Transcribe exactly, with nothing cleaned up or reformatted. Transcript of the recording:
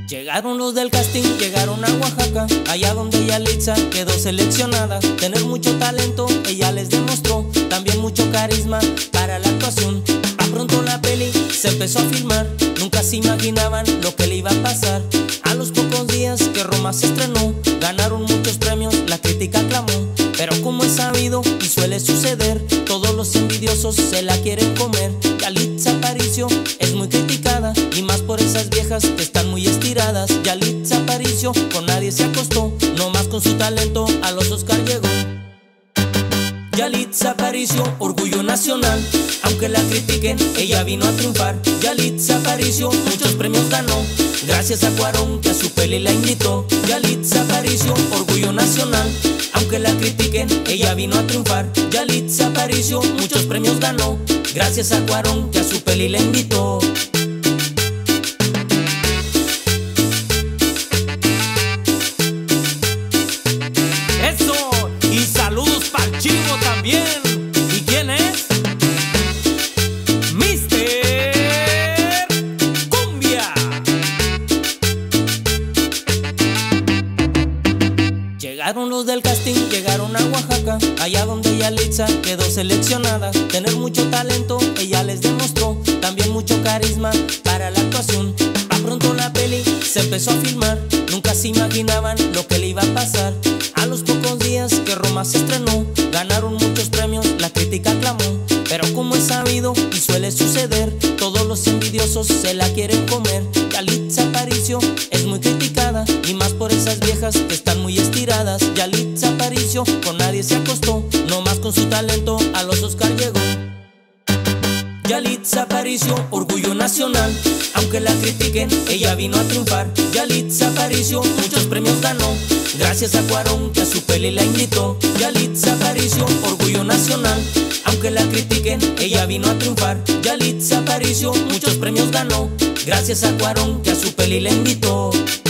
Llegaron los del casting, llegaron a Oaxaca, allá donde Yalitza quedó seleccionada. Tener mucho talento, ella les demostró, también mucho carisma para la actuación. A pronto la peli se empezó a filmar, nunca se imaginaban lo que le iba a pasar. A los pocos días que Roma se estrenó, ganaron muchos premios, la crítica aclamó. Pero como es sabido y suele suceder, todos los envidiosos se la quieren comer. Yalitza Aparicio es muy criticada, y más por esas viejas que están muy estiradas. Yalitza Aparicio con nadie se acostó, no más con su talento a los Oscar llegó. Yalitza Aparicio, orgullo nacional, aunque la critiquen, ella vino a triunfar. Yalitza Aparicio muchos premios ganó, gracias a Cuarón que a su peli la invitó. Yalitza Aparicio, orgullo nacional, aunque la critiquen, ella vino a triunfar. Yalitza Aparicio muchos premios ganó, gracias a Cuarón que a su peli la invitó. Eso, y saludos pa'l Chivo también. ¿Y quién es? Mister Cumbia. Llegaron los del casting, llegaron a Oaxaca, allá donde Yalitza quedó seleccionada. Tener mucho talento, ella les demostró, también mucho carisma para la actuación. A pronto la peli se empezó a filmar, nunca se imaginaban lo que le iba a pasar. A los pocos días que Roma se estrenó, ganaron muchos premios, la crítica aclamó. Pero como es sabido y suele suceder, todos los envidiosos se la quieren comer. Yalitza Aparicio es muy criticada, y más por esas viejas que están muy estiradas. Yalitza Aparicio con nadie se acostó, no más con su talento a los Oscar llegó. Yalitza Aparicio, orgullo nacional, aunque la critiquen, ella vino a triunfar. Yalitza Aparicio muchos premios ganó, gracias a Cuarón que a su peli la invitó. Yalitza Aparicio, orgullo nacional, aunque la critiquen, ella vino a triunfar. Yalitza Aparicio muchos premios ganó, gracias a Cuarón que a su peli la invitó.